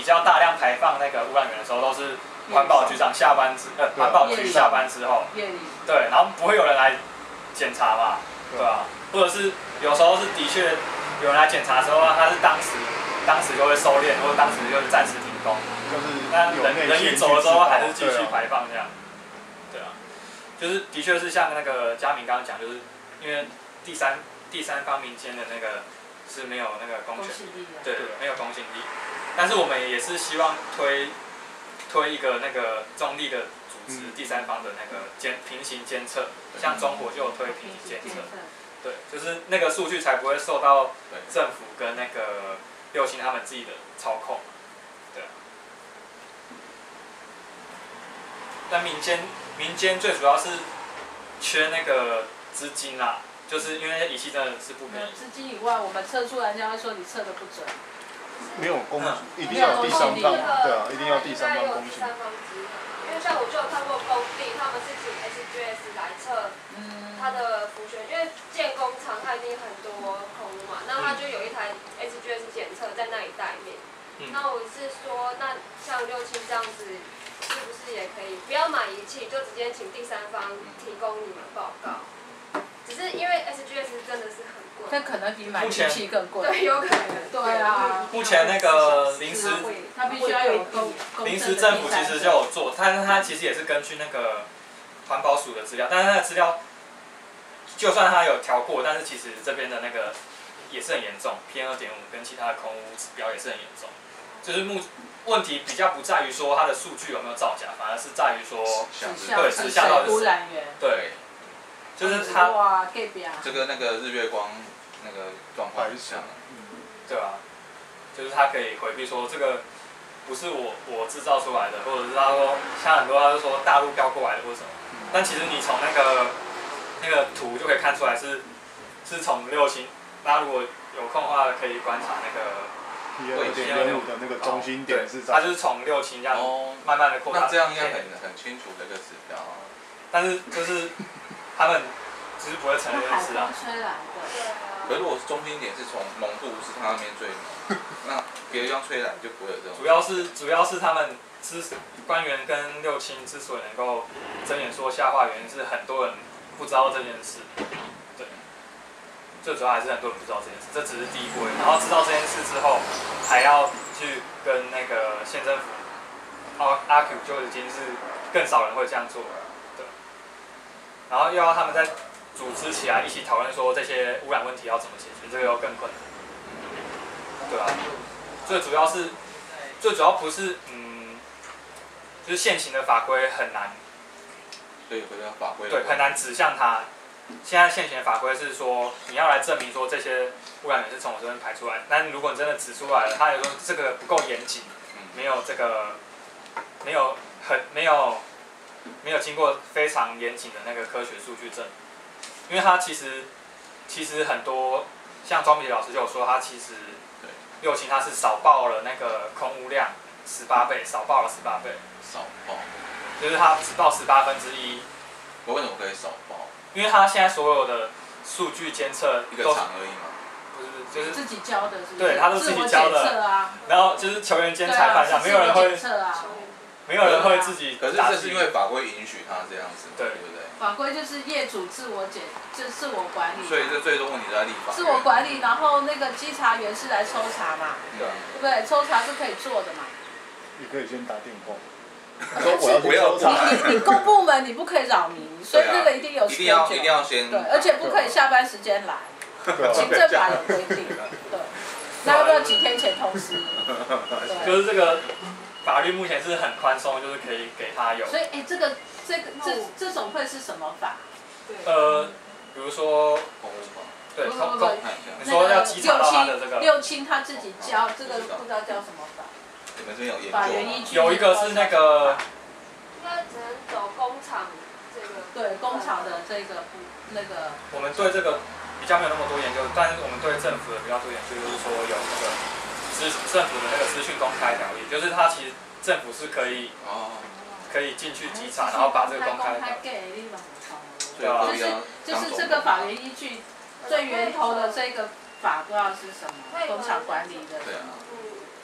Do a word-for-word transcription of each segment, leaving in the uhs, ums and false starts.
较大量排放那个污染源的时候，都是环保局长下班之呃环保局下班之后，对，然后不会有人来检查嘛，对吧？或者是有时候是的确有人来检查的时候，他是当时当时就会收敛，或者当时就会暂时停工， 就是那人人一走的时候还是继续排放这样，对啊，就是的确是像那个嘉明刚刚讲，就是因为第三第三方民间的那个是没有那个公权力，对对，没有公信力，但是我们也是希望推推一个那个中立的组织，第三方的那个监平行监测，像中国就有推平行监测。对，就是那个数据才不会受到政府跟那个六星他们自己的操控。对。但民间民间最主要是缺那个资金啦，就是因为仪器真的是不便宜。 资金以外，我们测出来，人家会说你测的不准。 没有公，一定要有第三方，对啊，一定要第三方公信。 因为像我就有看过工地，他们是请 S G S 来测它的浮悬，因为建工厂它一定很多空污嘛，那它就有一台 S G S 检测在那一带面。嗯、那我是说，那像六七这样子，是不是也可以不要买仪器，就直接请第三方提供你们报告？只是因为 S G S 真的是很贵， 这可能比买仪器更贵。 对，有可能。 对啊。 目前那个临时， 它必须要有临时政府其实就有做，但是它其实也是根据那个环保署的资料，但是它的资料，就算它有调过，但是其实这边的那个也是很严重 ，P M 二点五跟其他的空污指标也是很严重。就是目问题比较不在于说它的数据有没有造假，反而是在于说，对，指向到污染源。 对。就是它， 这个那个日月光那个状况很像， 对啊，就是它可以回避说这个不是我我制造出来的，或者是他说像很多他就说大陆调过来的或者什么，但其实你从那个那个图就可以看出来是是从六星，大家如果有空的话可以观察那个 P M 二点五的那个中心点是在， 它就是从六星这样慢慢的扩大， 那这样应该很很清楚这个指标， 但是就是。他们只是不会承认这件事啊。 可是如果中心点是从浓度是它那边最浓，那别的地方吹来就不会有这种。 主要是主要是他们之官员跟六亲之所以能够睁眼说瞎话，原因是很多人不知道这件事。对，最主要还是很多人不知道这件事，这只是第一步。然后知道这件事之后，还要去跟那个县政府，阿阿 Q 就已经是更少人会这样做了。然后又要他们再组织起来一起讨论说这些污染问题要怎么解决，这个又更困难，对啊，最主要是最主要不是嗯，就是现行的法规很难， 对，回到法规， 对，很难指向它。现在现行的法规是说你要来证明说这些污染源是从我这边排出来，但如果你真的指出来了，他有说这个不够严谨，没有这个没有很没有。没有经过非常严谨的那个科学数据证，因为它其实其实很多像庄比老师就有说，他其实六星它是少报了那个空污量十八倍，少报了十八倍。 少报， 就是它只报十八分之一。 我为什么可以少报？ 因为它现在所有的数据监测一个厂而已嘛。 不是，就是自己交的是不是？ 对，他都自己交的。 啊、 然后就是球员兼裁判这样，没有人会。没有人会自己， 可是这是因为法规允许他这样子，对不对？ 法规就是业主自我检，自自我管理。 所以这最终问题在立法。 自我管理，然后那个稽查员是来抽查嘛，对不对？抽查是可以做的嘛。 你可以先打电话。 说我要不要查？ 你你公部门你不可以扰民，所以这个一定有。 一定要一定要先。 对，而且不可以下班时间来，行政法有规定。对，那要不要几天前通知？ 就是这个。法律目前是很宽松，就是可以给他有。 所以，哎、欸，这个这个这这种会是什么法？ 呃，比如说，对，空空，你说要稽查到他的这个。 六亲他自己交，这个不知道叫什么法。 你们这边有研究法源依据。 有一个是那个。 应该只能走工厂这个。 对，工厂的这个不那个。 我们对这个比较没有那么多研究，但是我们对政府的比较多研究，就是说有那个。资政府的那个资讯公开条例，就是它其实政府是可以哦，可以进去稽查，然后把这个公开。 对啊， 就是就是这个法源依据最源头的这个法不知道是什么，工厂管理的。 对啊。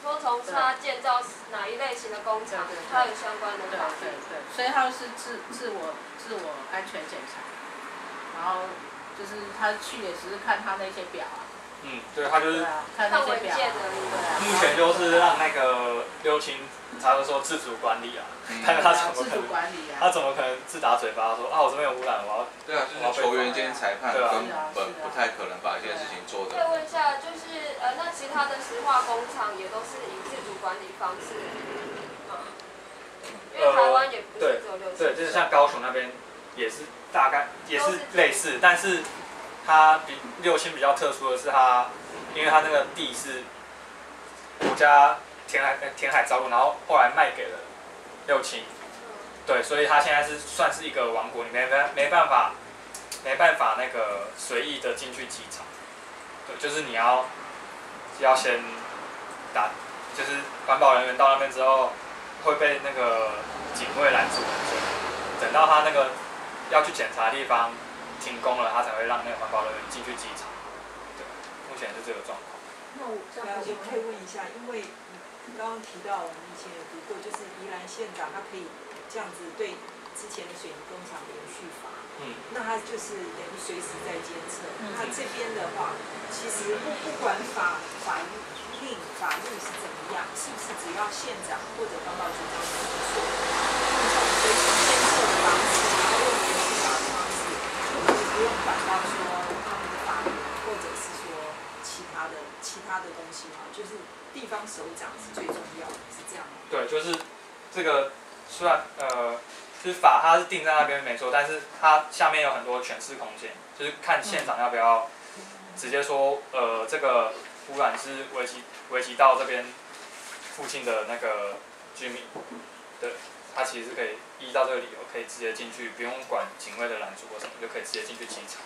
说从他建造哪一类型的工厂，它有相关的对法对对，所以他是自自我自我安全检查，然后就是他去也只是看他那些表啊。 嗯，对，他就是看那些表。 目前就是让那个六亲，他就说自主管理啊，但是他怎么可能？他怎么可能自打嘴巴说啊我这边有污染，我要？ 对啊，就是球员兼裁判根本不太可能把一件事情做的。 再问一下，就是呃，那其他的石化工厂也都是以自主管理方式吗？因为台湾也不是只有六亲。 对，就是像高雄那边也是大概也是类似，但是。它比六亲比较特殊的是它，因为它那个地是国家填海填海造陆，然后后来卖给了六亲，对，所以它现在是算是一个王国，你没没没办法没办法那个随意的进去机场，对，就是你要要先打，就是环保人员到那边之后会被那个警卫拦住，等到他那个要去检查的地方。停工了，他才会让那个环保人员进去机场。对，目前是这个状况。 那我我可以问一下，因为你刚刚提到我们以前有读过，就是宜兰县长他可以这样子对之前的水泥工厂连续罚，嗯，那他就是等于随时在监测。嗯、他这边的话，其实不不管法法令法律是怎么样，是不是只要县长或者环保局长没有错，按照随时监测的方式，然后用连续罚的方式。不用管到说他们的法律，或者是说其他的其他的东西嘛，就是地方首长是最重要的，是这样吗？ 对，就是这个虽然呃，就是法它是定在那边没错，但是它下面有很多诠释空间，就是看县长要不要直接说呃这个污染是危及危及到这边附近的那个居民，对。他其实是可以依照这个理由，可以直接进去，不用管警卫的拦阻或什么，就可以直接进去机场。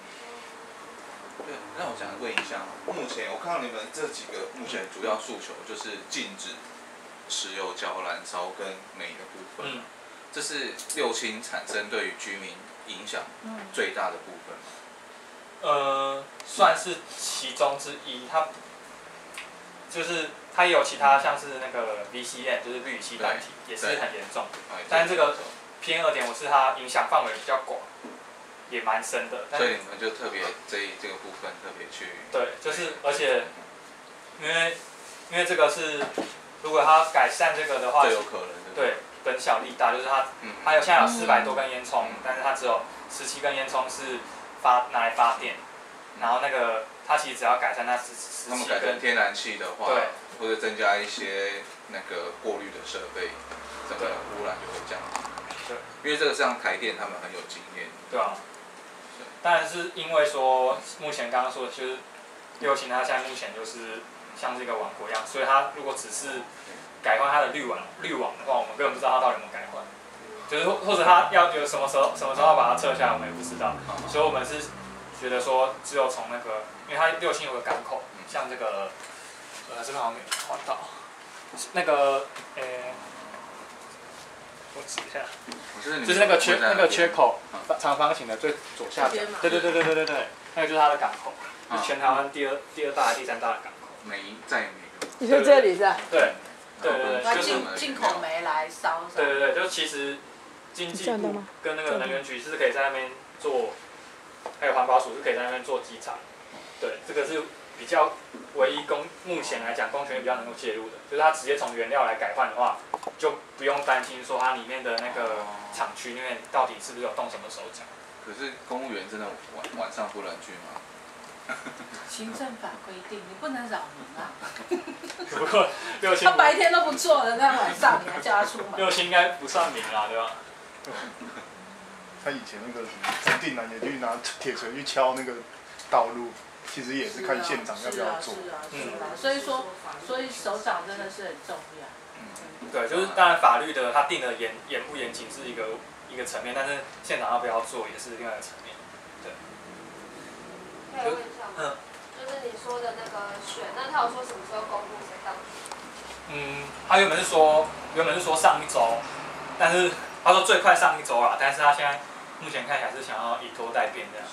对，那我想问一下，目前我看到你们这几个目前主要诉求就是禁止石油焦燃烧跟煤的部分，嗯，这是六亲产生对于居民影响最大的部分吗？ 呃，算是其中之一，它就是它也有其他像是那个 V C M， 就是氯乙烯单体，也是很严重。但是这个 P M 二点五是它影响范围比较广，也蛮深的。 所以你们就特别这一这个部分特别去。 对，就是而且因为因为这个是如果它改善这个的话， 最有可能的。 对，本小利大，就是它它有现在有四百多根烟囱，但是它只有十七根烟囱是发拿来发电，然后那个。它其实只要改善那十十他们改成天然气的话， 对， 或者增加一些那个过滤的设备，整个污染就会降低。 对， 因为这个像台电他们很有经验。 对啊。当然是因为说目前刚刚说的就是六亲它现在目前就是像是一个王国一样，所以它如果只是改换它的滤网滤网的话，我们根本不知道它到底有没有改换。就是或者它要有什么时候什么时候要把它撤下来，我们也不知道。所以我们是觉得说只有从那个。因为它六亲有个港口，像这个，呃，这边好像没有画到，那个，呃、欸，我指一下，就是那个缺那个缺口，长方形的最左下角，对对对对对对对，那个就是它的港口，是全台湾第二第二大、第三大的港口。 煤在煤。 你说这里是吧？ 对，对对对， 就是进进口煤来烧。 对对对，就其实经济部跟那个能源局是可以在那边做，还有环保署是可以在那边做稽查。对，这个是比较唯一公目前来讲，公权力比较能够介入的，就是它直接从原料来改换的话，就不用担心说它里面的那个厂区里面到底是不是有动什么手脚。 可是公务员真的晚晚上不能去吗？ 行政法规定，你不能扰民啊。 不过六亲， 他白天都不做了，那晚上你还叫他出门？ 六亲应该不算民啦，对吧？ 他以前那个什么陈定南也去拿铁锤去敲那个道路。其实也是看县长要不要做。 是啊，是啊，是啊。所以说，所以首长真的是很重要。 嗯，对，就是当然法律的它定的严严不严谨是一个一个层面，但是县长要不要做也是另外一个层面。对。 可以问一下吗？就是你说的那个选，那他有说什么时候公布谁当选？ 嗯，他原本是说原本是说上一周，但是他说最快上一周啦，但是他现在目前看起来是想要以拖代变这样。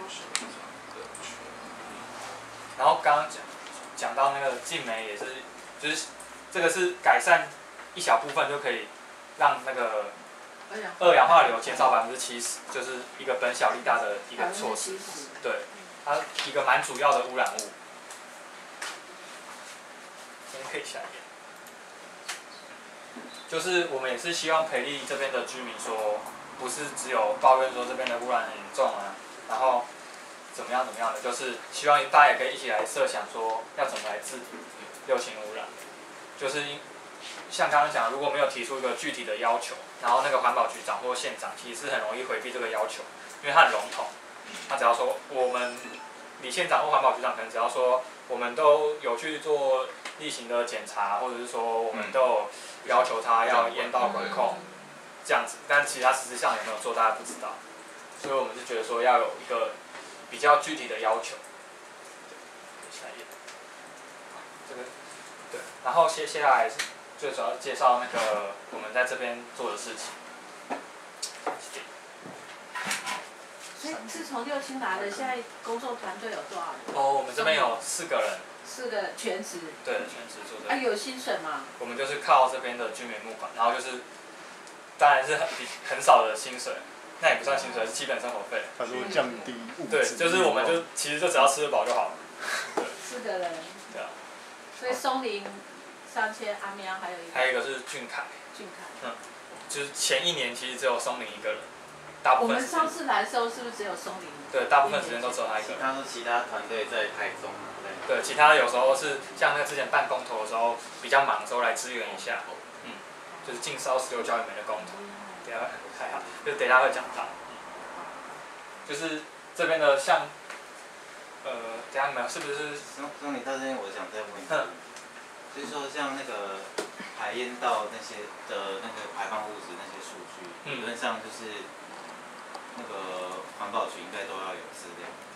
然后刚刚讲讲到那个禁煤也是就是这个是改善一小部分就可以让那个二氧化硫减少百分之七十，就是一个本小利大的一个措施。对，它一个蛮主要的污染物。先可以下一页。就是我们也是希望培力这边的居民说，不是只有抱怨说这边的污染很严重啊，然后怎么样怎么样的，就是希望大家也可以一起来设想说要怎么来治理六轻污染。就是像刚刚讲，如果没有提出一个具体的要求，然后那个环保局长或县长其实是很容易回避这个要求，因为他很笼统，他只要说我们李县长或环保局长可能只要说我们都有去做例行的检查，或者是说我们都有要求他要烟道管控这样子，但其他实质上有没有做，大家不知道，所以我们是觉得说要有一个比较具体的要求。下一页，这个对，然后接接下来是最主要介绍那个我们在这边做的事情。 所以自从六轻来的，现在工作团队有多少人？ 哦，我们这边有四个人。 四个全职。 对，全职做的。 啊，有薪水吗？ 我们就是靠这边的居民募款，然后就是，当然是很很少的薪水，那也不算薪水，是基本生活费。 他说降低物质。 对，就是我们就其实就只要吃得饱就好了。 四个人。 对啊。 所以松林、上千、阿喵还有一个。 还有一个是俊凯。 俊凯。 嗯，就是前一年其实只有松林一个人。大部分我们上次来的时候是不是只有松林？ 对，大部分时间都只有他一个人。 他说其他团队在台中。 对，其他有时候是像那个之前办公投的时候比较忙的时候来支援一下，嗯，就是禁烧石油焦煤的公投，等下还好，就等下会讲到，就是这边的像，呃，等下你们是不是？ 那那你到这边我想再问一下，就是说像那个排烟道那些的那个排放物质那些数据，理论上就是那个环保局应该都要有资料。